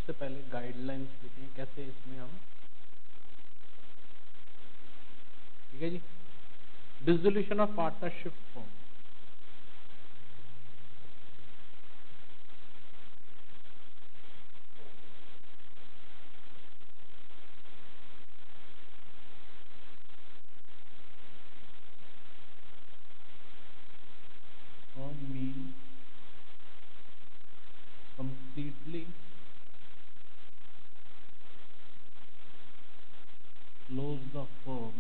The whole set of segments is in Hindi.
सबसे पहले गाइडलाइंस लिखें कैसे इसमें हम, ठीक है जी। Dissolution of partnership firm, firm mean completely close the firm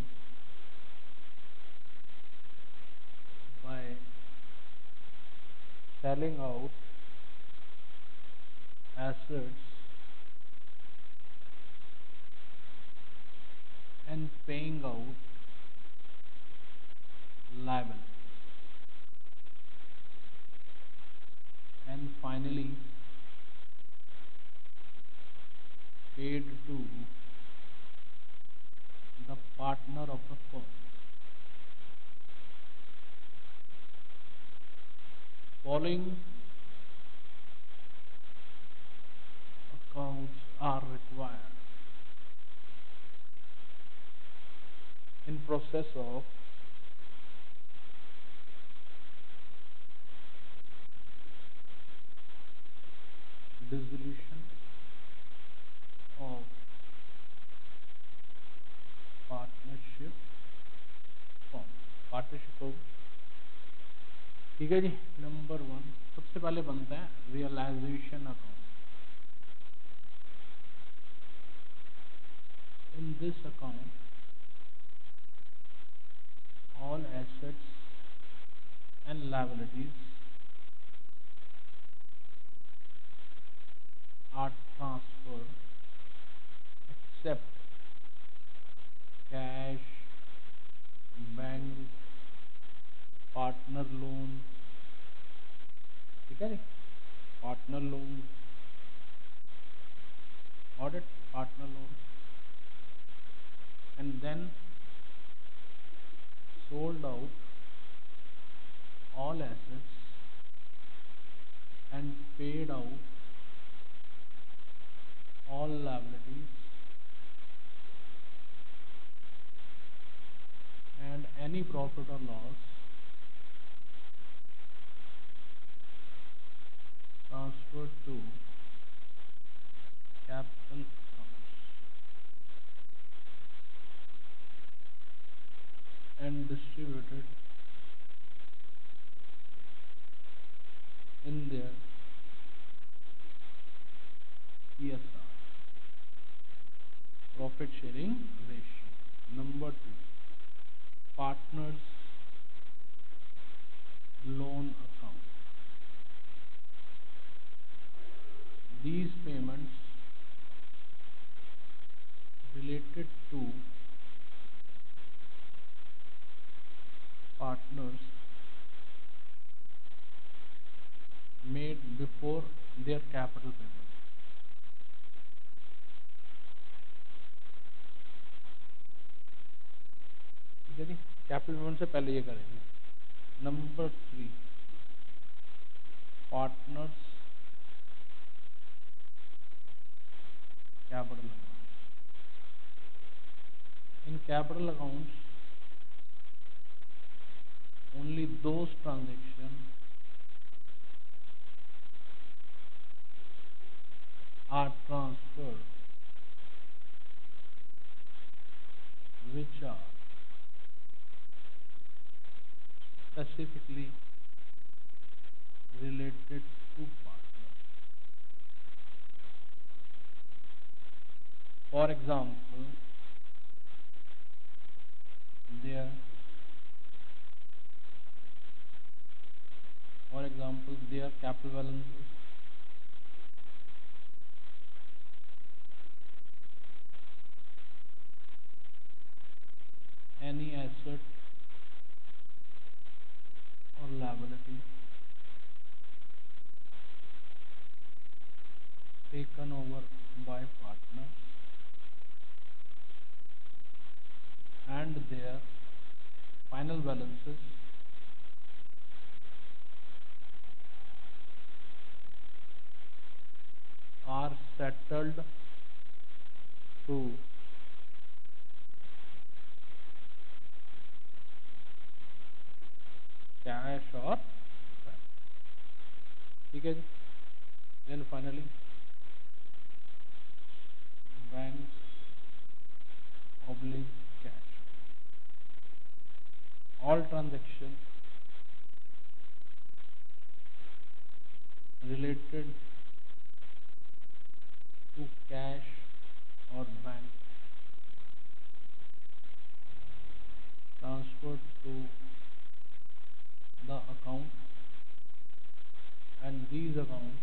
by selling out assets and paying out liabilities, and finally paid to the partner of the firm. Following accounts are required in process of dissolution of partnership firm, partnership firm, ठीक है जी। नंबर 1 सबसे पहले बनता है realisation account. In this account all assets and liabilities are transferred except cash, bank, partner loan, ठीक है जी। Partner loan, audit partner loan, and then sold out all assets and paid out all liabilities and any profit or loss transferred to capital accounts and distributed in their PSR, profit sharing ratio. Number 2, partners loan account. These payments related to partners made before their capital payment, ठीक है जी। कैपिटल पेमेंट से पहले ये करेंगे। Number 3, partners capital accounts. In capital accounts, only those transactions are transferred which are specifically related to partners. For example, their capital balances, any asset or liability taken over by partners and their final balances are settled ठीक है जी। Then finally bank oblique cash, all transaction related to cash or bank transferred to the account, and these accounts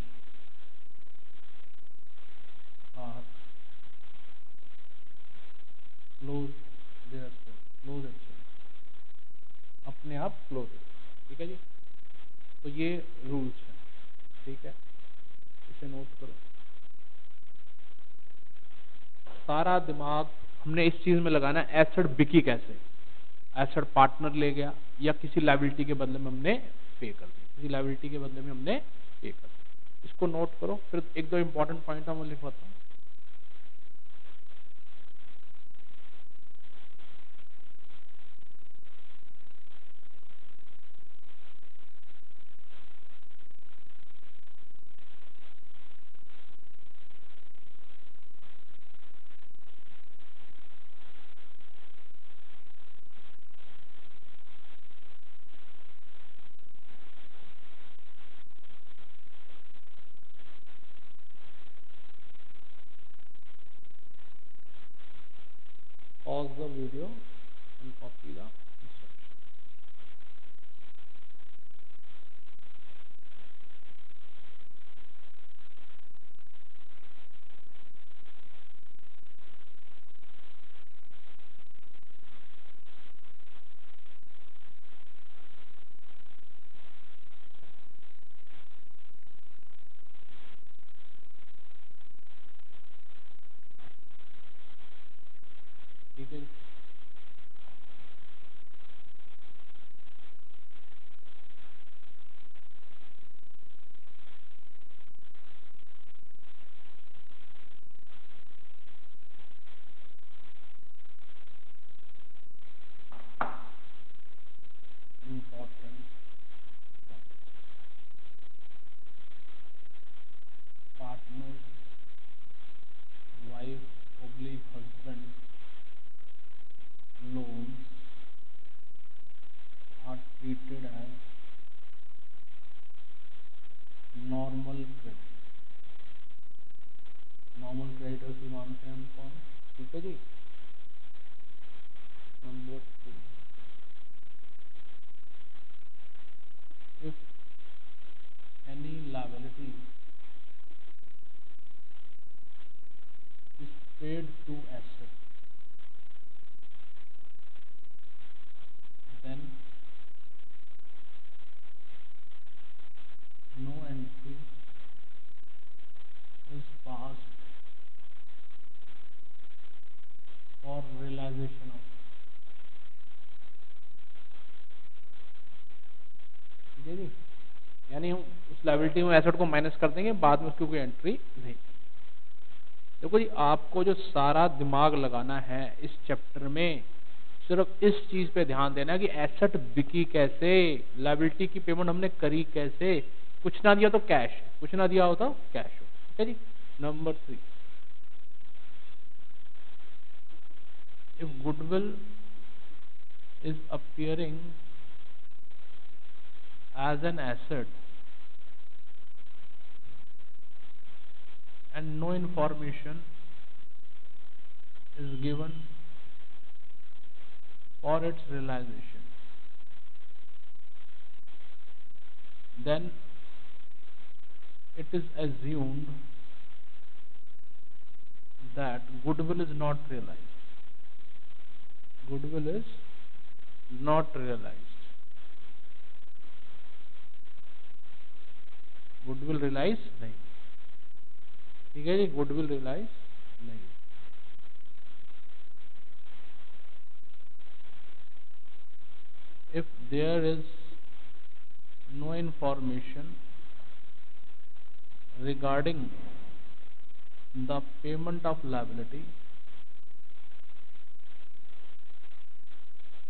are close their self, close itself, अपने आप क्लोज हो। ठीक है जी। तो ये रूल्स हैं। ठीक है, इसे नोट करो। सारा दिमाग हमने इस चीज में लगाना है, एसेट बिकी कैसे। एसेट पार्टनर ले गया या किसी लाइबिलिटी के बदले में हमने पे कर दिया, किसी लाइबिलिटी के बदले में हमने पे कर दिया। इसको नोट करो। फिर एक दो इंपॉर्टेंट पॉइंट मैं लिखवाता हूँ। Pause the video and copy the instruction. ठीक है। Important partners, wife oblique husband loans are treated as normal credit. Normal creditors भी मानते हैं हम कौन। ठीक है जी। Number 2, if any liability is paid to asset, then no entry is passed for realization of। ठीक है जी। यानी हम उस लाइबिलिटी में एसेट को माइनस कर देंगे, बाद में उसकी कोई एंट्री नहीं। देखो जी, आपको जो सारा दिमाग लगाना है इस चैप्टर में, सिर्फ इस चीज पे ध्यान देना है कि एसेट बिकी कैसे, लाइबिलिटी की पेमेंट हमने करी कैसे। कुछ ना दिया तो कैश, कुछ ना दिया हो तो कैश हो। ठीक है जी। Number 3, if goodwill is appearing as an asset and no information is given for its realization, then it is assumed that goodwill is not realized. Goodwill is not realized. Goodwill realize नहीं। ठीक है जी, goodwill realize नहीं। If there is no information regarding the payment of liability,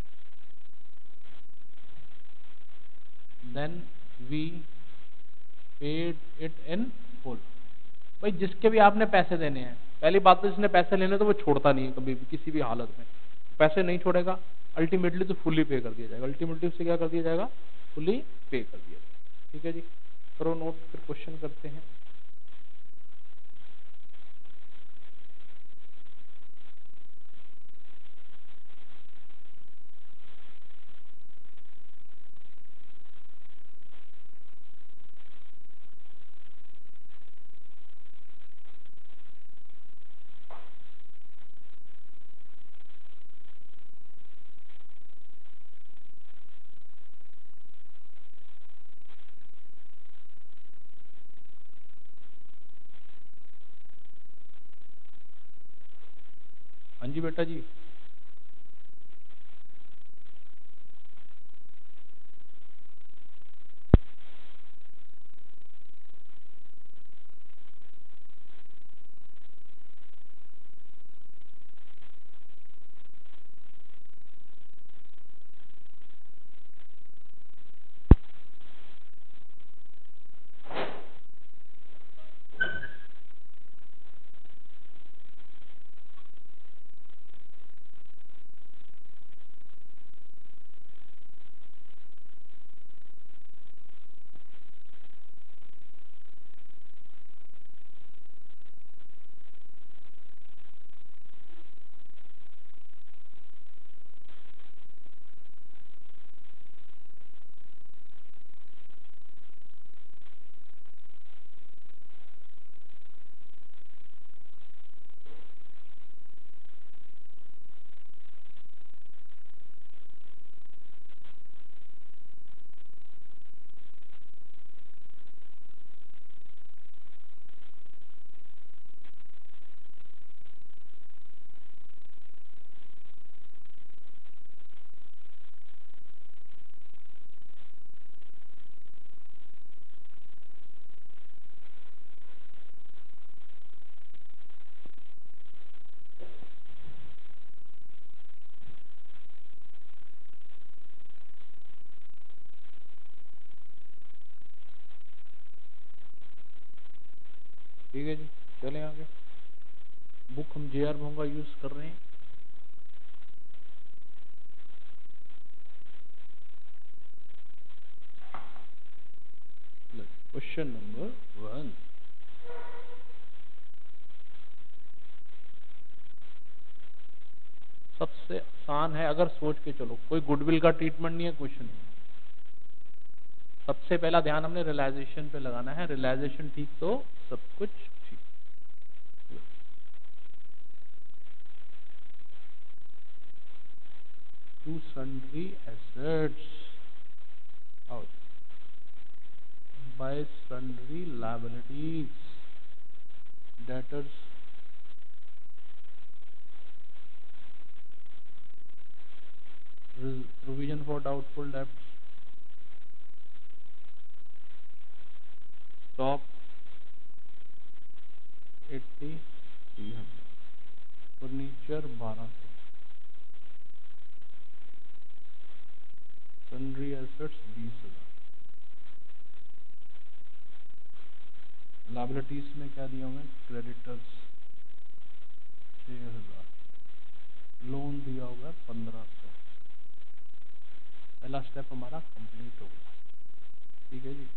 then we paid it in full. भाई जिसके भी आपने पैसे देने हैं, पहली बात तो जिसने पैसे लेने तो वो छोड़ता नहीं है कभी भी किसी भी हालत में, पैसे नहीं छोड़ेगा, अल्टीमेटली तो फुली पे कर दिया जाएगा, अल्टीमेटली उससे क्या कर दिया जाएगा, फुली पे कर दिया जाएगा। ठीक है जी, करो नोट, फिर क्वेश्चन करते हैं। हाँ जी बेटा जी। ठीक है जी, चलें आगे। बुक हम JR भोंगा यूज कर रहे हैं। क्वेश्चन नंबर 1, सबसे आसान है, अगर सोच के चलो, कोई गुडविल का ट्रीटमेंट नहीं है, कुछ नहीं। सबसे पहला ध्यान हमने रियलाइजेशन पे लगाना है, रियलाइजेशन ठीक तो सब कुछ ठीक। To sundry assets by sundry liabilities, debtors provision for doubtful debts, stock 80, furniture 1200, sundry assets 20,000। Liabilities में क्या दिया हुआ है, क्रेडिटर्स 6,000, लोन दिया हुआ है 1500। पहला स्टेप हमारा कंप्लीट हो गया। ठीक है जी,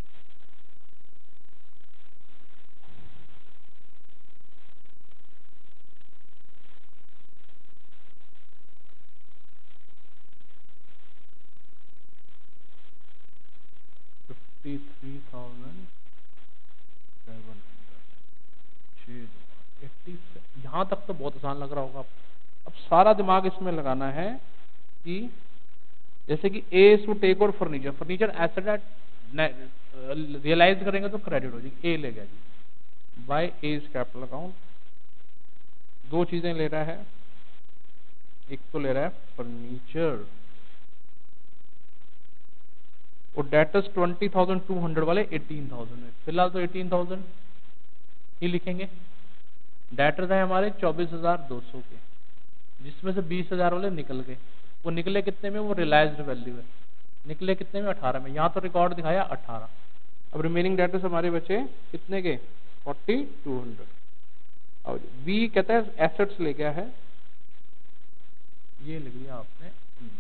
यहाँ तक तो बहुत आसान लग रहा होगा आपको। अब सारा दिमाग इसमें लगाना है कि जैसे कि ए इज टू टेक और फर्नीचर, फर्नीचर एसेट रियलाइज करेंगे तो क्रेडिट हो जाएगी, ए ले गया जी, by A is capital account. दो चीजें ले रहा है, एक तो ले रहा है फर्नीचर और डेटर्स 20,200 वाले 18,000 में, फिलहाल तो 18,000 ही लिखेंगे। डेटर्स है हमारे 24,200 के, जिसमें से 20,000 वाले निकल गए। वो निकले कितने में, वो रियलाइज्ड वैल्यू है, निकले कितने में, 18 में। यहाँ तो रिकॉर्ड दिखाया 18, अब रिमेनिंग डेटर्स हमारे बचे कितने के 4200। और बी कहता है एसेट्स ले गया है, ये लिख लिया आपने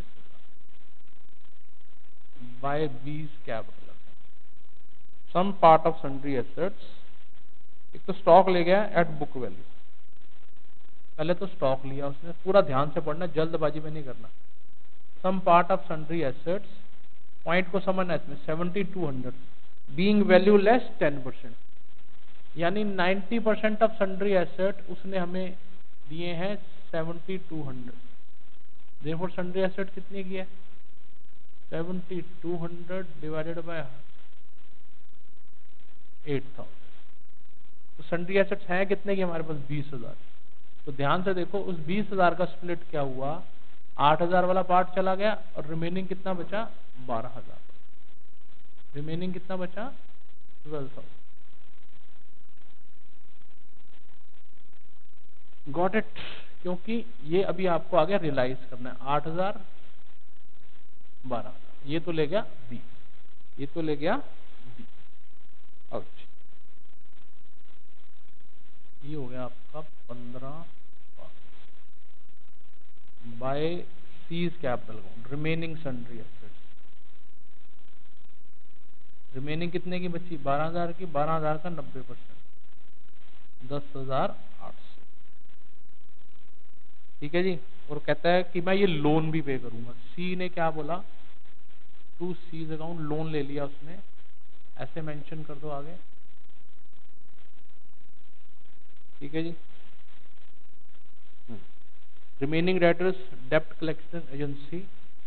by B's capital some part of sundry assets. एक तो स्टॉक ले गया एट बुक वैल्यू, पहले तो स्टॉक लिया उसने, पूरा ध्यान से पढ़ना, जल्दबाजी में नहीं करना। Some part of sundry assets, point को समझना इसमें 7200 बीइंग वैल्यू लेस 10%, यानी 90% ऑफ सन्ड्री एसेट उसने हमें दिए हैं 7200। देयरफॉर सन्ड्री एसेट कितनी की है 7200 डिवाइडेड बाय 8000। तो सन्ड्री एसेट्स हैं कितने की हमारे पास 20,000। तो ध्यान से देखो उस 20,000 का स्प्लिट क्या हुआ, 8,000 वाला पार्ट चला गया और रिमेनिंग कितना बचा 12,000। रिमेनिंग कितना बचा 12,000। Got it? क्योंकि ये अभी आपको आ गया रियलाइज करना है। 8,000 12,000, ये तो ले गया 20, ये तो ले गया 20। अच्छा, ये हो गया आपका 15 by C's capital account remaining sundry assets. Remaining कितने की बची 12,000 की, 12,000 का 90% 10,800। ठीक है जी। और कहता है कि मैं ये लोन भी पे करूंगा। सी ने क्या बोला, टू सीज अकाउंट लोन ले लिया उसने, ऐसे मेंशन कर दो आगे। ठीक है जी। रिमेनिंग डेटर्स डेप्ट collection agency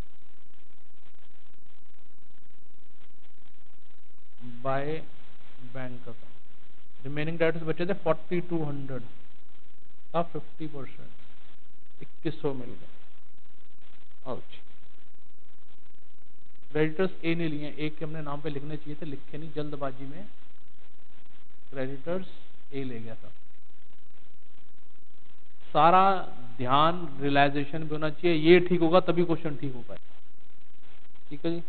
by bank account. Remaining debtors बचे थे 4200 का 50%, 2100 मिल गया। क्रेडिटर्स ए नहीं लिए, एक के हमने नाम पे लिखने चाहिए थे, लिखे नहीं जल्दबाजी में। क्रेडिटर्स ए ले गया था। सारा ध्यान रियलाइजेशन पे होना चाहिए, ये ठीक होगा तभी क्वेश्चन ठीक हो पाएगा। ठीक है जी।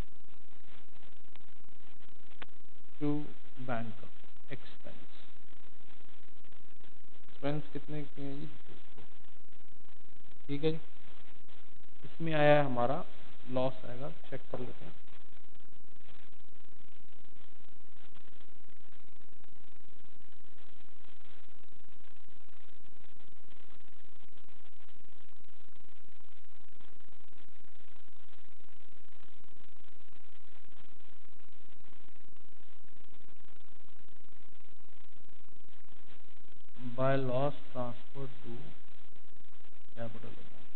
टू बैंक एक्सपेंस, एक्सपेंस कितने के हैं जी 200। ठीक है जी। इसमें आया है हमारा लॉस आएगा, चेक कर लेते हैं। By loss transfer to capital account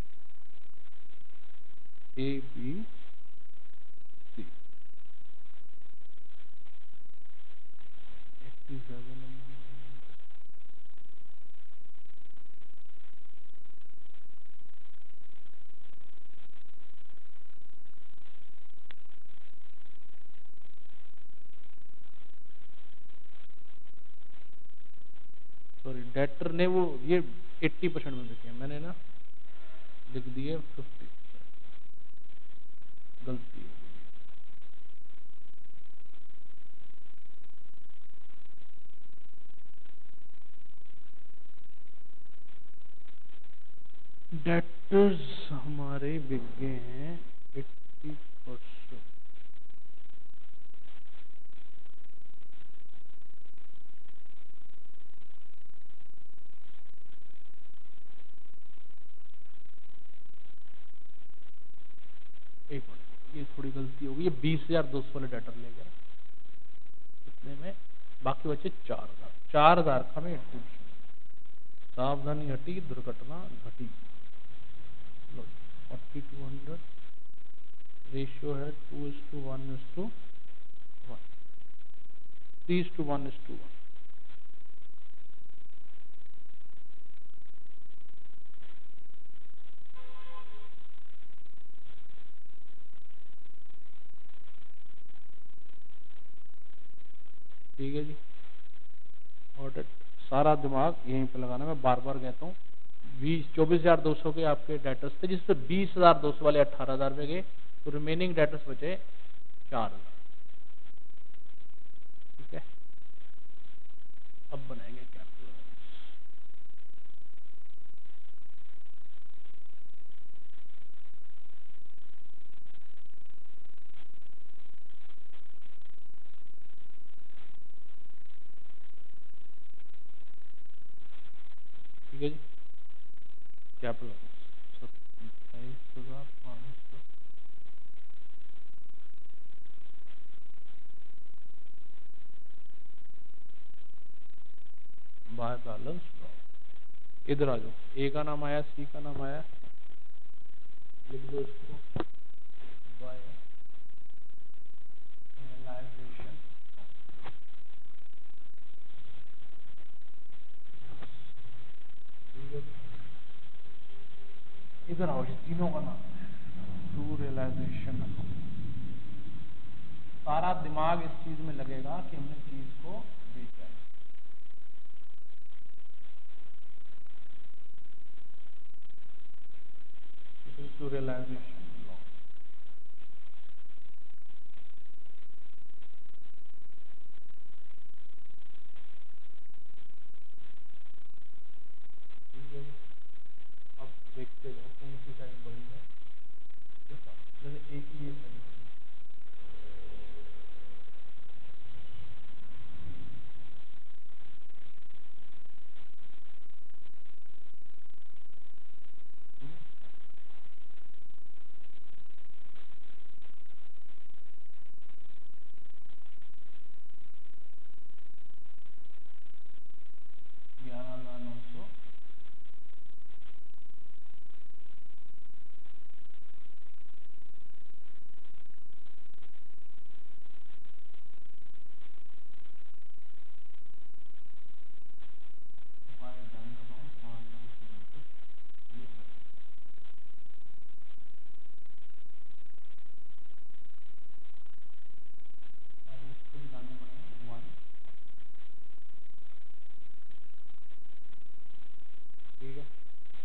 A B C 87। Sorry, debtor ने वो ये 80% में देखे, मैंने ना लिख दिए 50%, गलती है। डेटर्स हमारे बिक गए हैं 80%। एक मिनट, ये थोड़ी गलती होगी, ये 20,200 वाले डेटर ले गया इतने में, बाकी बचे 4,000। 4,000 का में 80%। सावधानी हटी, दुर्घटना घटी। 4200 रेशियो है 2:1:1, 3:1:1। ठीक है जी। ऑडिट सारा दिमाग यहीं पे लगाना, मैं बार बार कहता हूँ। 24,200 के आपके डेटर्स थे, जिससे 20,200 वाले 18,000 में गए, तो रिमेनिंग डेटर्स बचे 4,000। है जी, क्या प्लस 27,500 बाय बैलेंस। इधर आ जाओ, ए का नाम आया, सी का नाम आया, लिख दो इसको बाय एनालाइजेशन। इधर आओ, इस तीनों का नाम है टू रियलाइजेशन। सारा दिमाग इस चीज में लगेगा कि हमने चीज को बेचा है। To realisation law. अब देखते जाओ कौन सी साइड बड़ी है, जैसे एक ही ये साइड है। ग्यारह हजार नौ सौ बैंक अकाउंट 5,000। अब इसको भी लाने पड़ेंगे 1। ठीक है,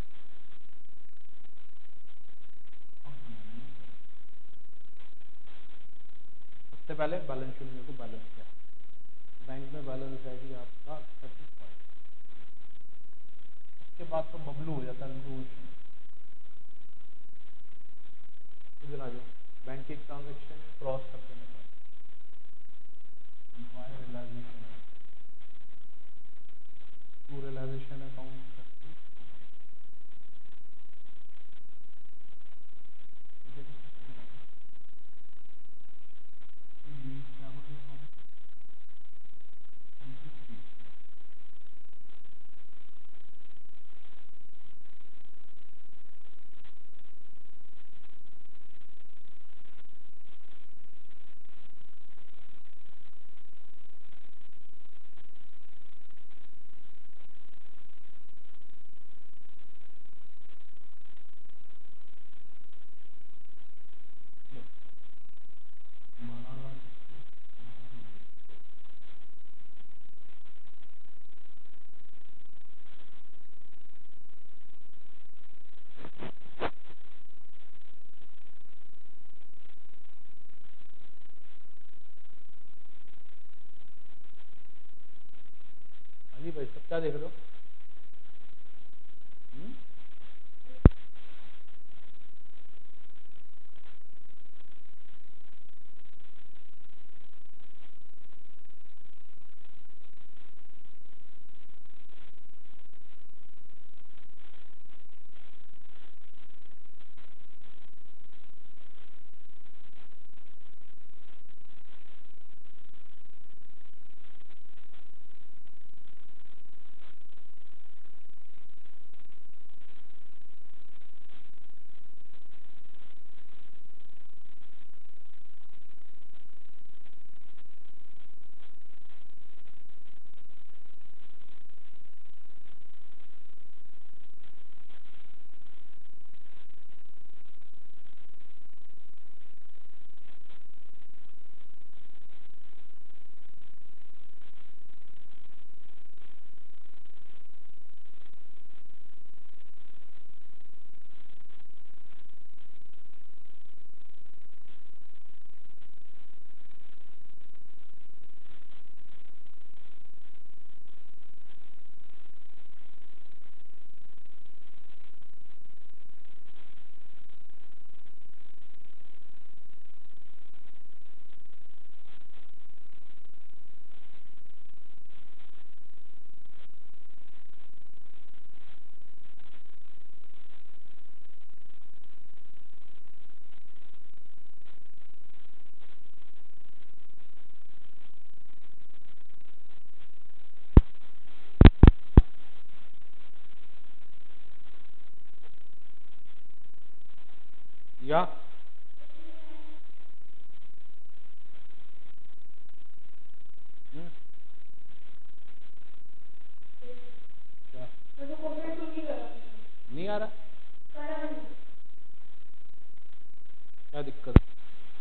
सबसे पहले बैलेंस शीट मेरे को बैलेंस क्या है। बैंक में बैलेंस है जी आपका 35। उसके बाद तो बबलू हो जाता है रोज। इधर आ जाओ, बैंक की ट्रांजेक्शन क्रॉस करते हैं, बाय रियलाइजेशन है, टू रियलाइजेशन अकाउंट 30। हाँ जी भाई, सब क्या देख रहे हो? या हम्म, क्या नहीं आ रहा? क्या दिक्कत है?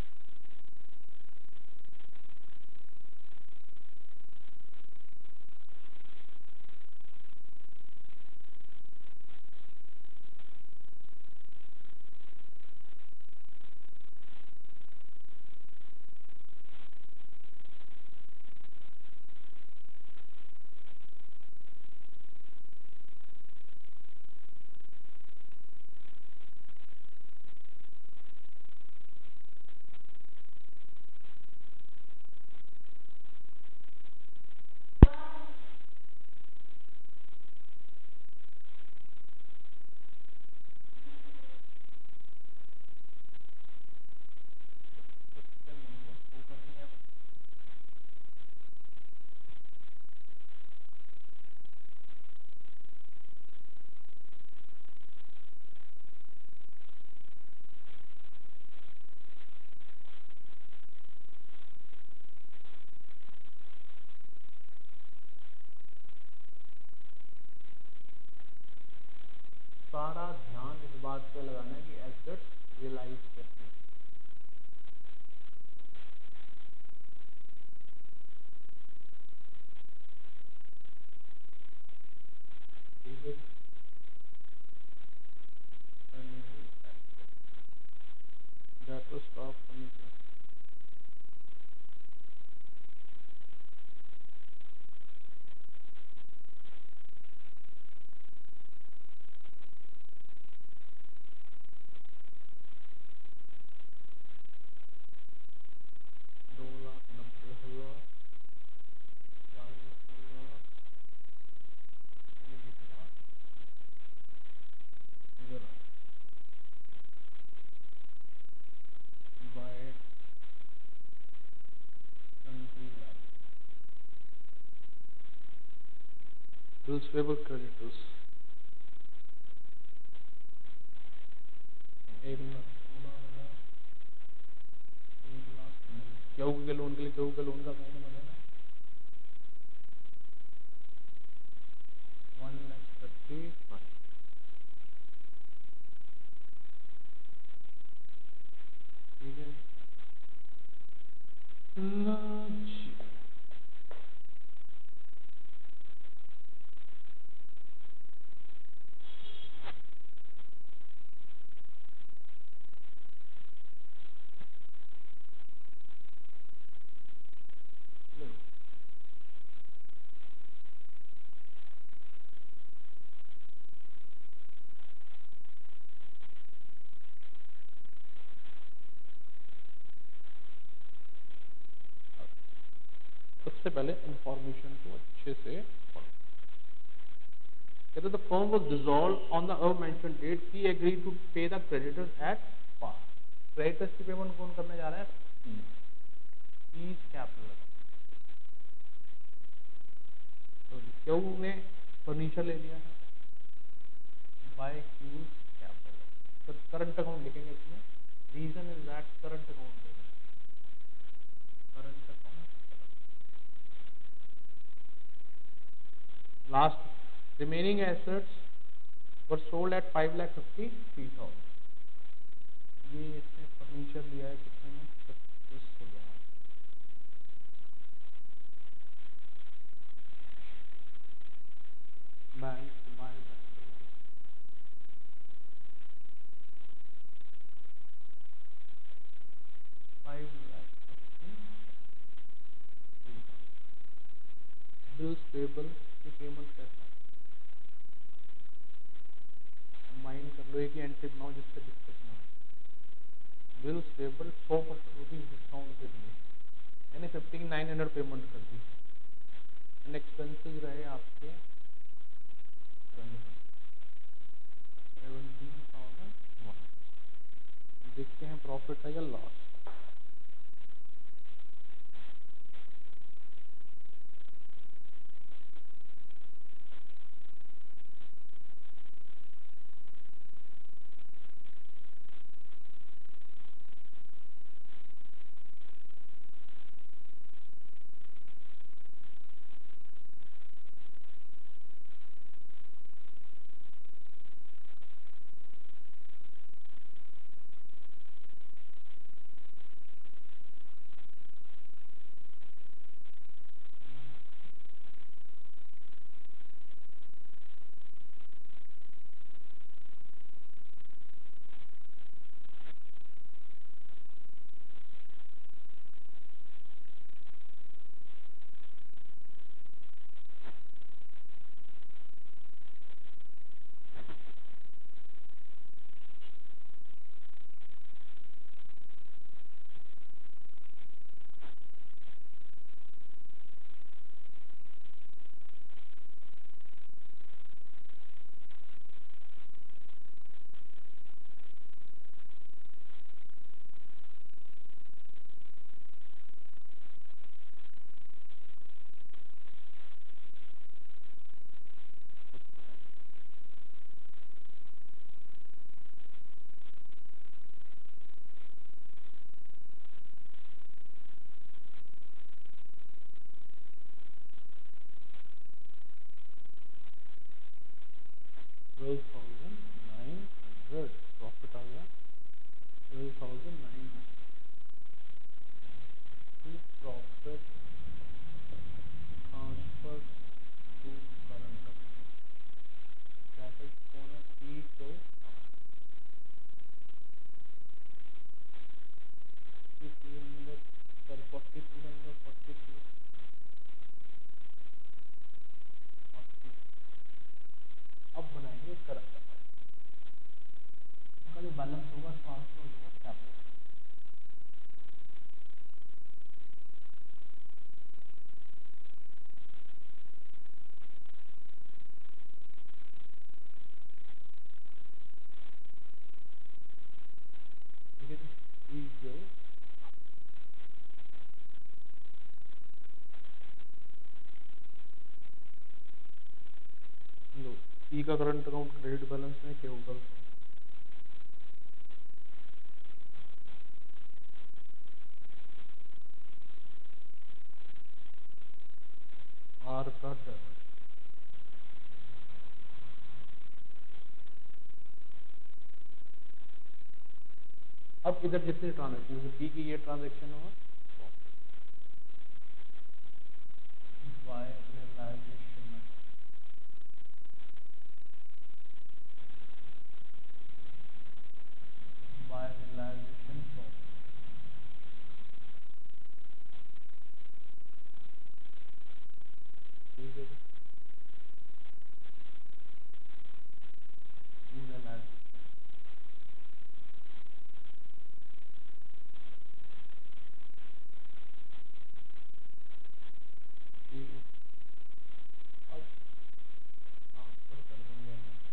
सारा ध्यान इस बात पे लगाना है कि एसेट्स रियलाइज कैसे हैं। ठीक है, डेटर्स स्टॉक फर्नीचर, $2,90,000, $40,000, इधर by country, bills payable creditors, 1 lakh, 16,000, 1 lakh. केहू के लोन के लिए केहू के लोन का अकाउंट बनेगा 1,35,000। ठीक है जी। सबसे पहले इंफॉर्मेशन को अच्छे से पढ़ो। कहते the firm was dissolved on the above mention date, he agreed to pay the creditors at par. Creditors की पेमेंट कौन करने जा रहा है? Fees capital. तो क्यों ने फर्नीचर ले लिया है? By Q's capital. तो करंट अकाउंट लिखेंगे इसमें, reason is that current account देगा, current account. Last remaining assets were sold at 5,53,000। ये इसने फर्नीचर लिया है कितने में? 25,000। Bank by bank 5,53,000। Bills payable की पेमेंट कैसा? माइंड कर लो, एक ही एंट्री बनाओ जिससे दिक्कत ना हो। बिल्स पेबल 100% डिस्काउंट पे दिए, यानी 5,900 पेमेंट कर दी। एंड एक्सपेंसेस रहे आपके 17,001। देखते हैं प्रॉफिट है या loss. 2009 profit transfer to current capital कौन है ई को सर 42 अब बनाएंगे करंट का जो बैलेंस होगा ट्रांसफर होगा कैपिटल ठीक है जी इक्वल लो ई का करंट अकाउंट क्रेडिट बैलेंस में क्या होगा आर का डेबिट अब इधर जितने ट्रांजेक्शन जैसे बी की ये ट्रांजेक्शन हुआ बाय रियलाइजेशन बाय रियलाइजेशन ठीक है रियलाइजेशन ठीक है अब ट्रांसफर कर देंगे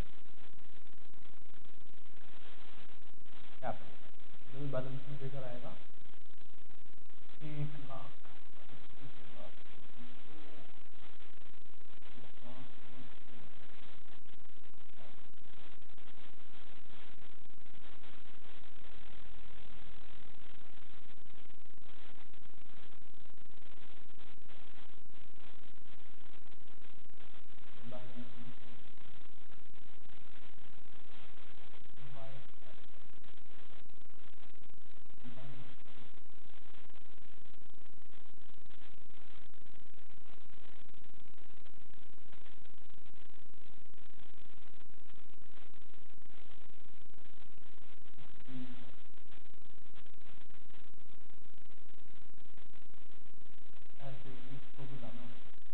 कैपिटल जब बैलेंस में फिगर आएगा 1,25,000 बैलेंस बाय ऐसे इसको भी लाना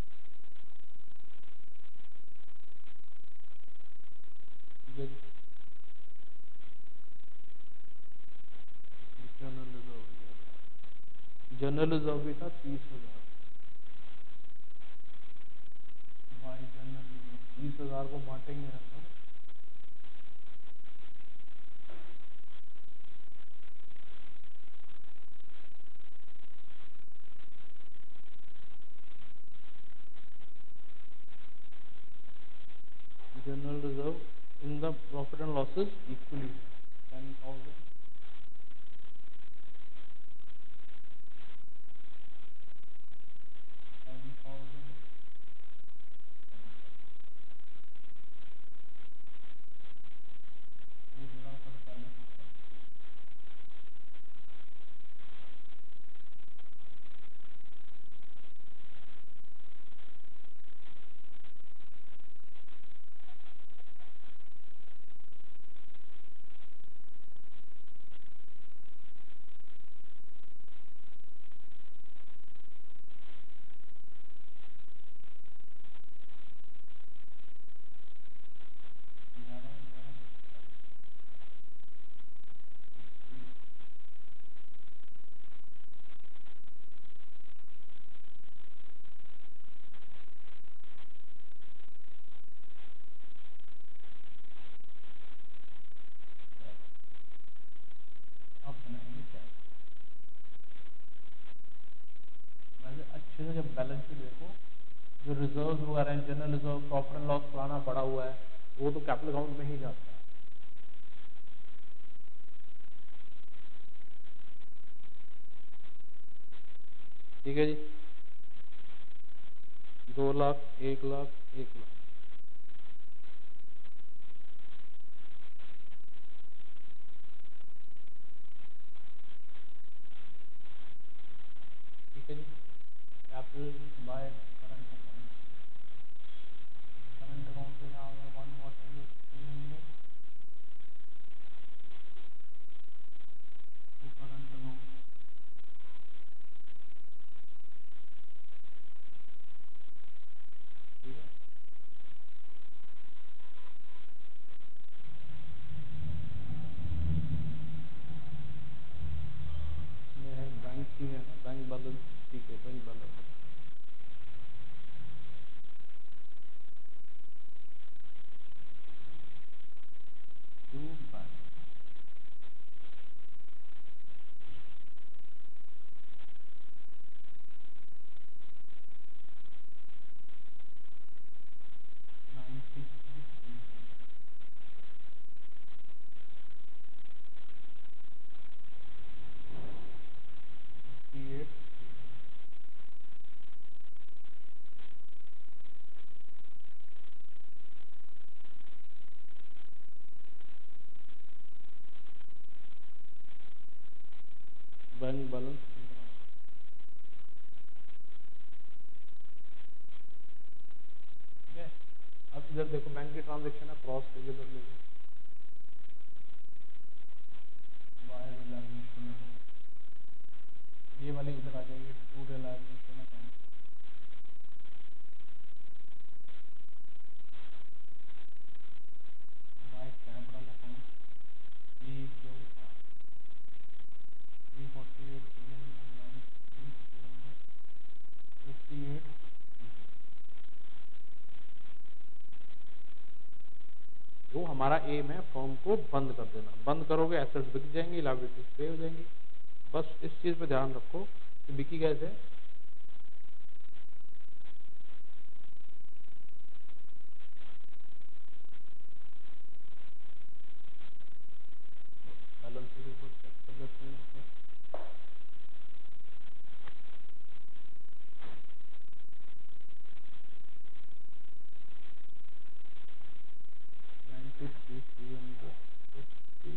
ठीक है जनरल रिजर्व भी था 30,000 बाई जनरल रिजर्व 30,000 को बांटेंगे अगर general reserve in the profit and losses equally 10,000 10,000 अब बनाएंगे क्या वैसे अच्छे से जब बैलेंस शीट देखो जो रिजर्व वगैरह हैं general reserve profit and loss पुराना पड़ा हुआ है वो तो कैपिटल अकाउंट में ही जाता है ठीक है जी 2,00,000 1,00,000 1,00,000 इधर देखो बैंक की ट्रांजेक्शन है, क्रॉस करके इधर ले लो, बाय रियलाइजेशन है, ये वाली इधर आ जाएगी, टू रियलाइजेशन है, by capital account, E Q 348 58। जो हमारा एम है फॉर्म को बंद कर देना, बंद करोगे एसेट्स बिक जाएंगी, लायबिलिटीज पे हो जाएंगी। बस इस चीज पे ध्यान रखो कि बिकी कैसे, बैलेंस शीट ऊपर चेक कर लेते हैं इसको। नाइन्टी थ्री 300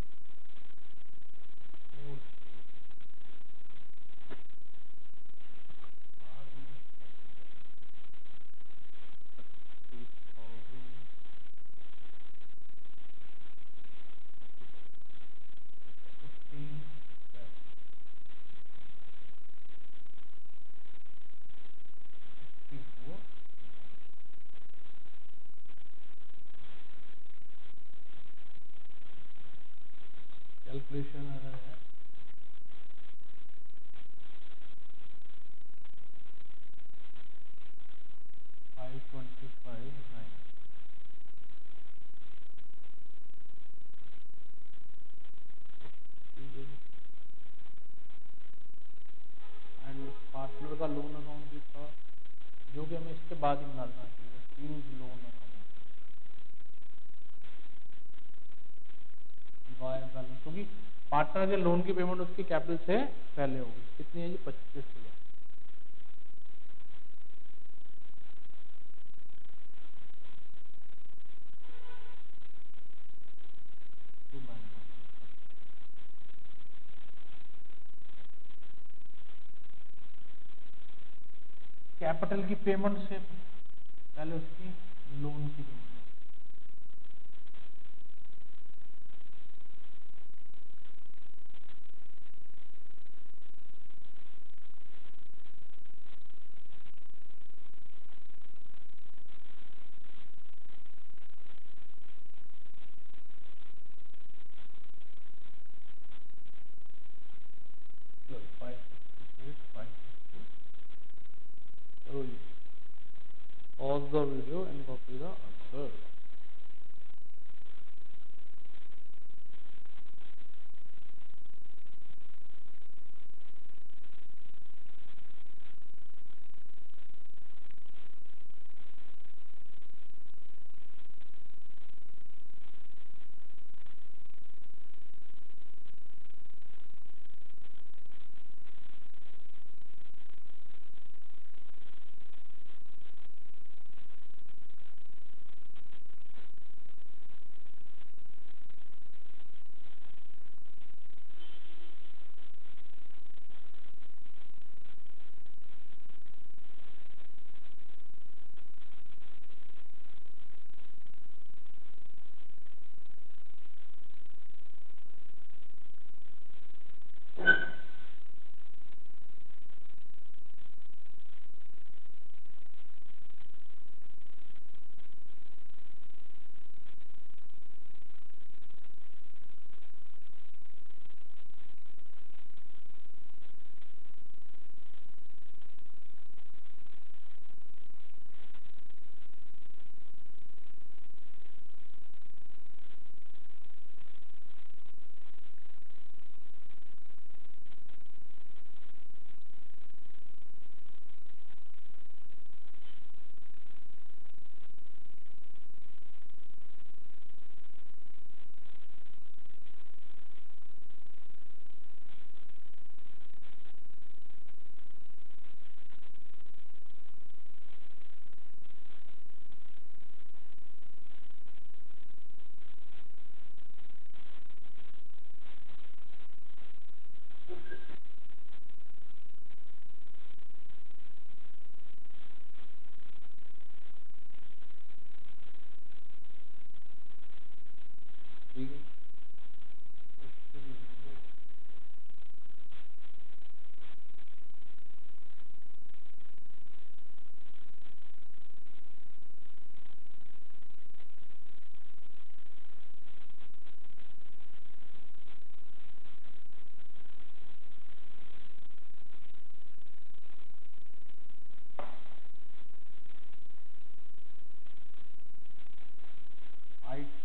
कैलकुलेशन आ रहा है, $525.9। एंड पार्टनर का लोन अकाउंट भी था, जो कि हमें इसके बाद ही निकालना चाहिए, use loan account by balance, क्योंकि पार्टनर के लोन की पेमेंट उसकी कैपिटल से पहले होगी। कितनी है जी? 25,000। कैपिटल की पेमेंट से पहले उसकी लोन की पेमेंट। चलो 568, 560, करो जी, pause the video and copy the answer.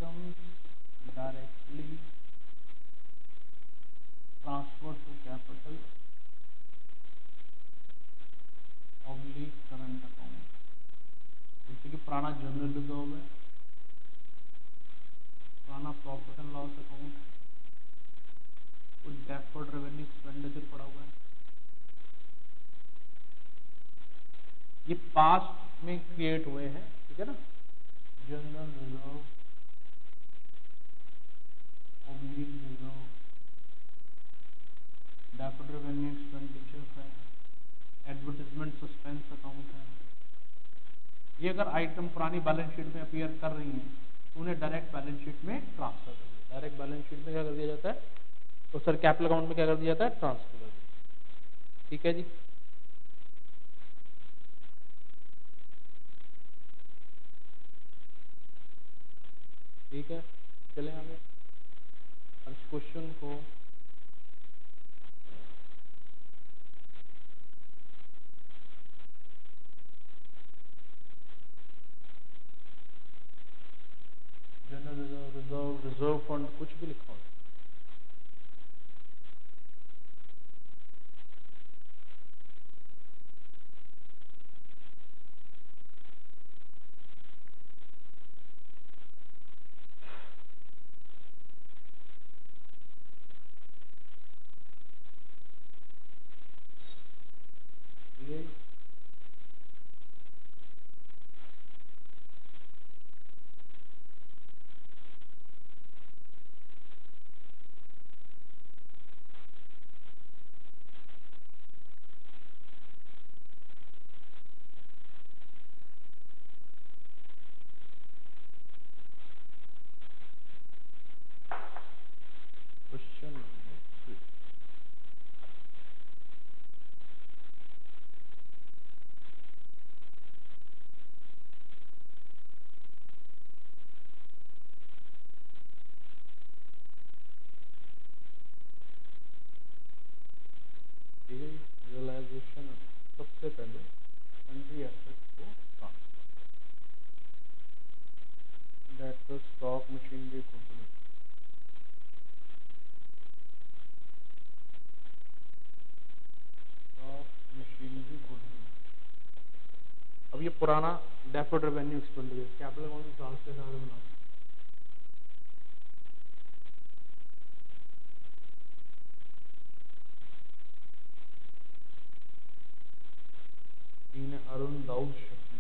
Items directly transfer to capital oblique current account, जैसे कि पुराना जनरल रिजर्व है, पुराना प्रॉफिट एंड लॉस अकाउंट है, कुछ डेफर्ड रेवेन्यू एक्सपेंडिचर पड़ा हुआ है, ये पास्ट में क्रिएट हुए हैं, ठीक है ना। General reserve oblique reserve, deferred revenue expenditure है, एडवर्टाइजमेंट सस्पेंस अकाउंट है। ये अगर आइटम पुरानी बैलेंस शीट में अपीयर कर रही हैं तो उन्हें डायरेक्ट बैलेंस शीट में ट्रांसफर कर दिया, डायरेक्ट बैलेंस शीट में क्या कर दिया जाता है, तो सर कैपिटल अकाउंट में क्या कर दिया जाता है, ट्रांसफर कर दिया। ठीक है जी। ठीक है, चलें आगे इस क्वेश्चन को। जनरल रिजर्व, रिजर्व फंड, कुछ भी लिखा हो। ये क्वेश्चन नंबर 3। ठीक है, रियलाइजेशन सबसे पहले सन्ड्री एसेट्स को transfer, debtor stock machinery goodwill, stock machinery goodwill. अब ये पुराना deferred revenue expenditure capital account में ट्रांसफर के साथ बना, इन्हें अरुण दाऊद शक्ति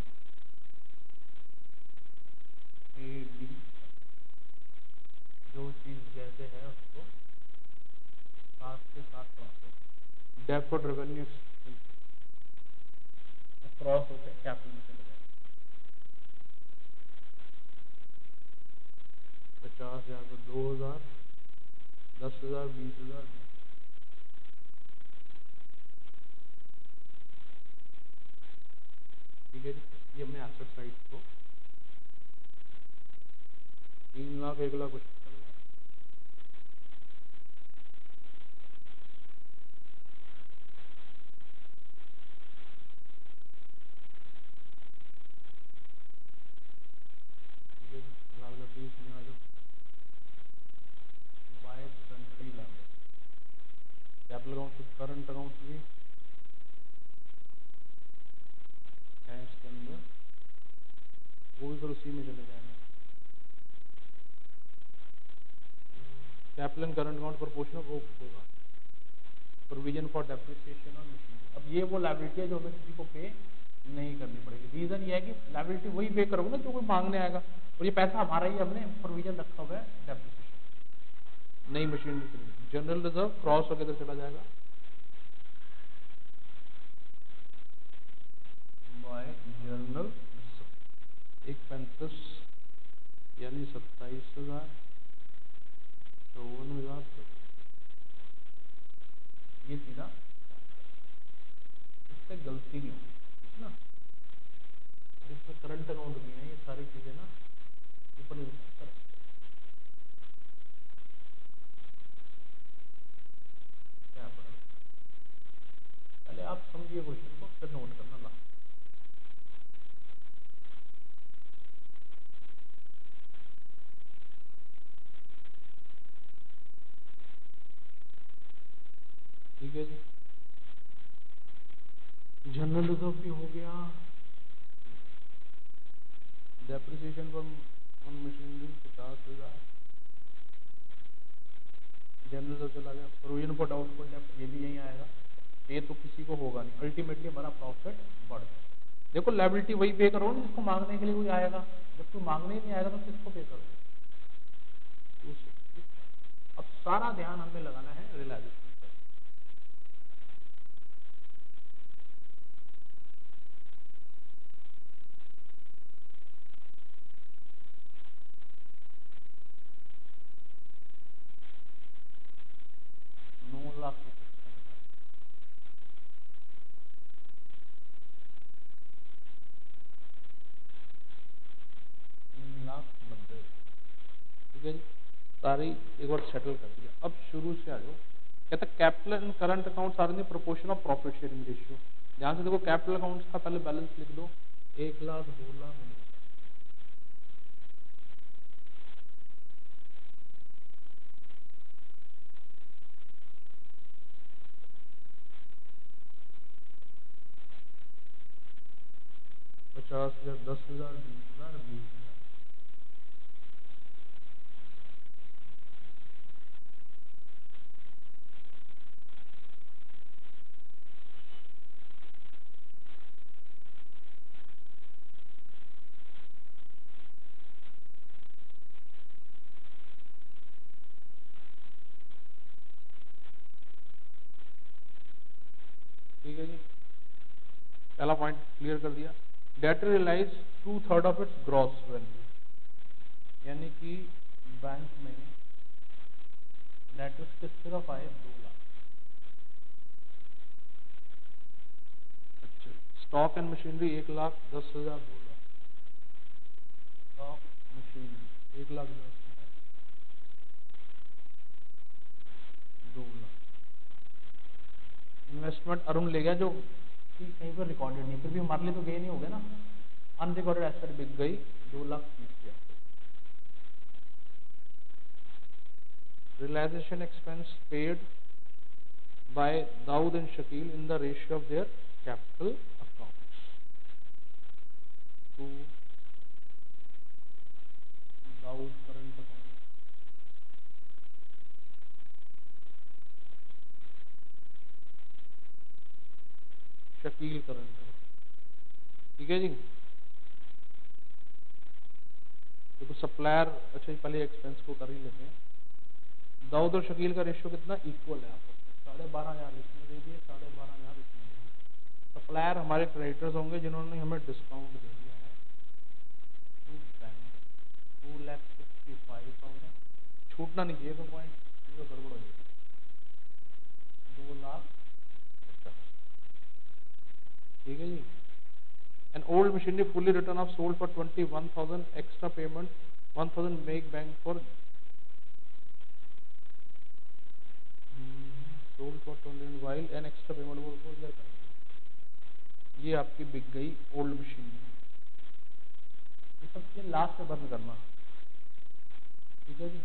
AD, जो चीज़ जैसे है उसको साथ के साथ transfer, deferred revenue expenditure cross होकर कैपिटल में चले जाए, 50,000 को 2,000, 10,000, 20,000। ठीक है जी, ये हमने एसेट साइड को 3 लाख 1 लाख कुछ कर दिया। ठीक है जी, लायबिलिटीज में आ जाओ, by sundry liability, capital account से करंट अकाउंट भी है इसके अंदर, वो भी फिर उसी में चले जाएंगे। Capital and current account proportional वो होगा, provision for depreciation on machine. अब ये वो लायबिलिटी है जो हमें किसी को पे नहीं करनी पड़ेगी। रीजन ये है कि लायबिलिटी वही पे करोगे ना जो कोई मांगने आएगा, और ये पैसा हमारा ही, हमने प्रोविजन रखा हुआ है डेप्रिसिएशन, नई मशीन की खरीद। जनरल रिजर्व क्रॉस होकर इधर चला जाएगा बाय जनरल रिजर्व, 1,35 यानी 27,000, 54,000, ये सीधा, इससे गलती नहीं होगी, ठीक ना। इसमें करंट अकाउंट भी है, ये सारी चीजें ना ऊपर निर्भर करती हैं। क्या पढ़ा, पहले आप समझिए क्वेश्चन को फिर नोट करना ला। डेप्रिसिएशन पर ऑन मशीनरी 50,000, जनरल तो चला गया, प्रोविजन फॉर डाउटफुल डेप्ट ये भी यहीं आएगा, ये तो किसी को होगा नहीं, अल्टीमेटली हमारा प्रॉफिट बढ़ गया। देखो लायबिलिटी वही पे करो ना जिसको मांगने के लिए कोई आएगा, जब कोई मांगने ही नहीं आएगा तो किसको पे करोगे। अब सारा ध्यान हमें लगाना है रिलायबिलिटी पर। नौ लाख 3,90,000, ठीक है जी, सारी एक बार सेटल कर दिया। अब शुरू से आ जाओ, कहता है capital and current accounts are in the proportion of profit sharing ratio. ध्यान से देखो, कैपिटल अकाउंट्स का पहले बैलेंस लिख दो, 1,00,000, 2,00,000, 50,000, 10,000, 20,000, 20,000। ठीक है जी, पहला पॉइंट क्लियर कर दिया। Debtor realise 2/3 of its gross value, यानी कि बैंक में डेटर्स के सिर्फ आए 2,00,000। अच्छा, stock and machinery 1,00,000, 10,000, 2,00,000। Stock machinery 1,10,000, 2,00,000। Investment Arun ले गया, जो कि कहीं पर रिकॉर्डेड नहीं, फिर भी हमारे लिए तो गेन ही हो गया ना, अनरिकॉर्डेड एसेट बिक गई 2,30,000। Realisation expense paid by Dawood and Shakeel in the ratio of their capital accounts to Dawood current account, Shakeel current account. ठीक है जी, देखो सप्लायर, अच्छा पहले एक्सपेंस को कर ही लेते हैं। दाऊद और शकील का रेशियो कितना इक्वल है, आपस में 12,500 इसमें दे दिए, 12,500 इसमें दे दिए। सप्लायर हमारे क्रेडिटर्स होंगे जिन्होंने हमें डिस्काउंट दे दिया है टू बैंक 2,65,000, छूटना नहीं चाहिए तो पॉइंट, तो गड़बड़ हो जाएगी। 2,50,000, ठीक है जी। An old machinery fully return of sold for 21,000, extra payment 1,000 make bank for sold for 21 while an extra payment वो इधर करेंगे। ये आपकी बिक गई ओल्ड मशीनरी। ये सब चीज़ लास्ट में बंद करना, ठीक है जी।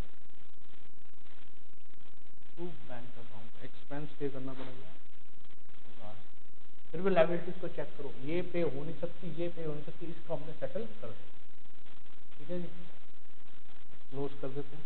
To bank account expense pay करना पड़ेगा 1,000। फिर भी लाइबिलिटीज को चेक करो, ये पे हो नहीं सकती, ये पे हो नहीं सकती, इसको हमने सेटल कर दिया, ठीक है जी। क्लोज कर देते हैं।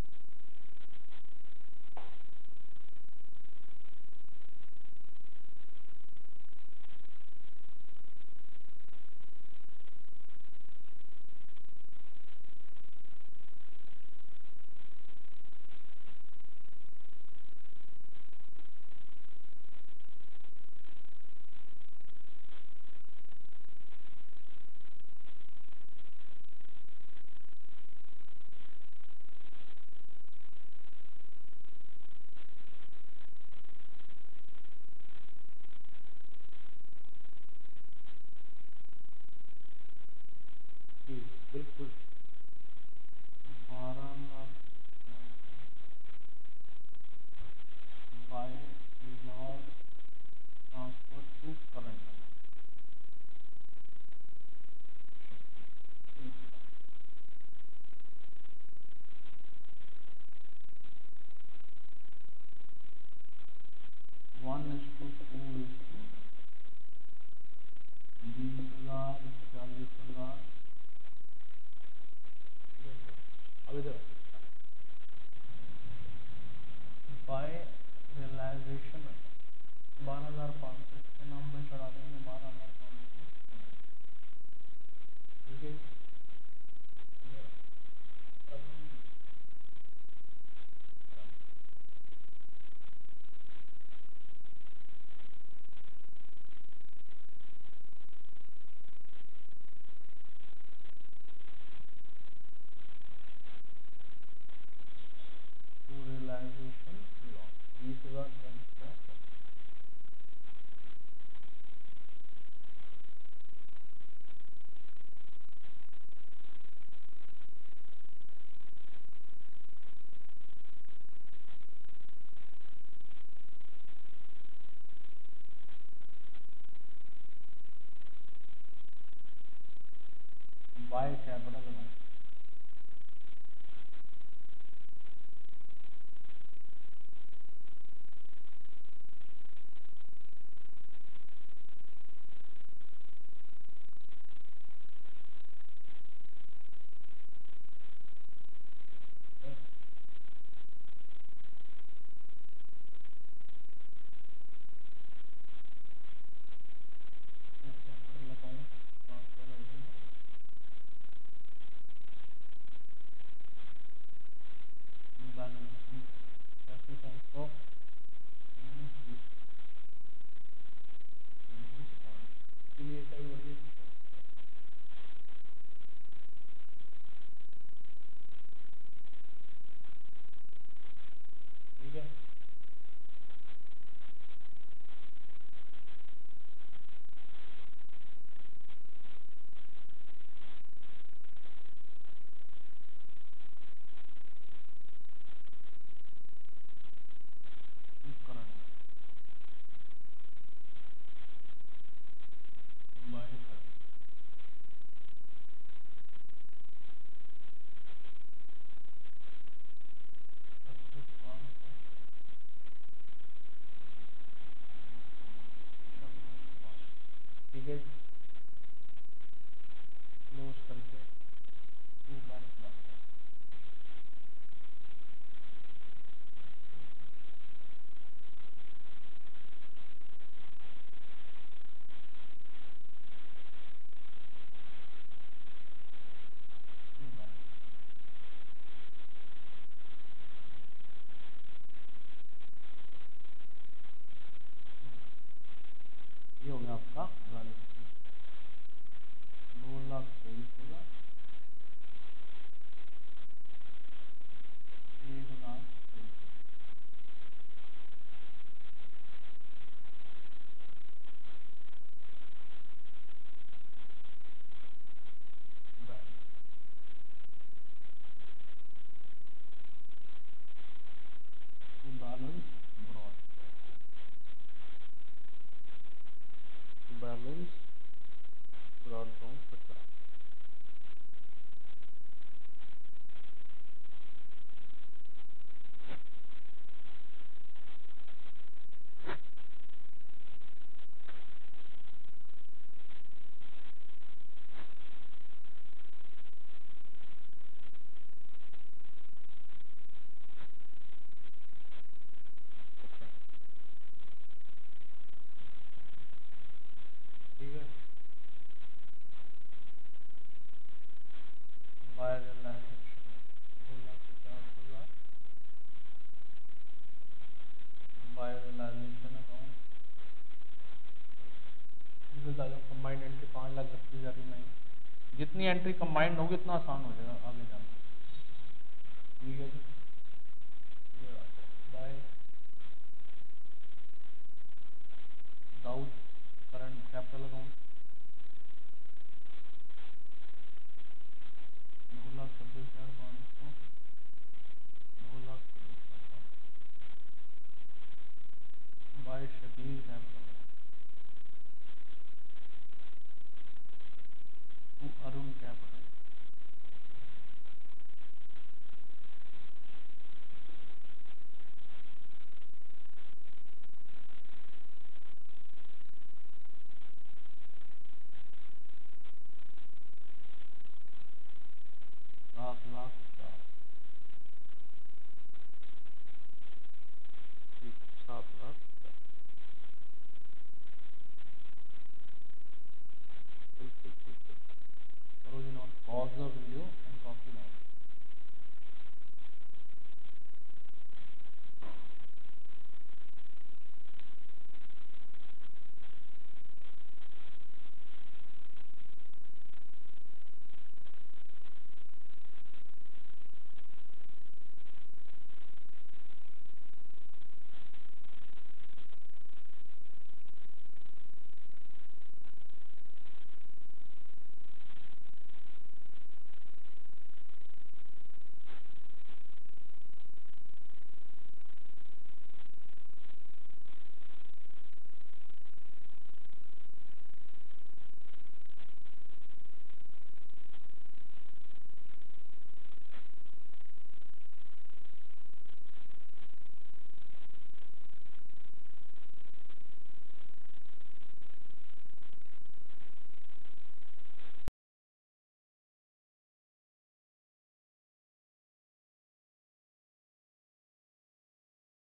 जी बिल्कुल, 12,00,000 by loss transfer to current account. 1:2:20,000, 40,000, Y capital account capital account transfer कर देंगे बैलेंस कैसे ट्रांसफर लिए साइड बढ़िए ठीक है करंट बाय ठीक है क्लोज करके 2 बाय ये हो गया आपका balance 2,23,000 1,23,000 balance brought balance brought down 15 ठीक है by realisation 2,50,000 by realisation account combined entry 5,30,000 बनाई जितनी एंट्री कंबाइंड होगी उतना आसान हो जाएगा आगे जाना ठीक है जी by Dawood current capital account 2,26,500 2,26,500 by Shakeel capital to Arun capital ₹7,04,000 ठीक 7,00,000 बिल्कुल ठीक है करो जी नॉट पॉज द वीडियो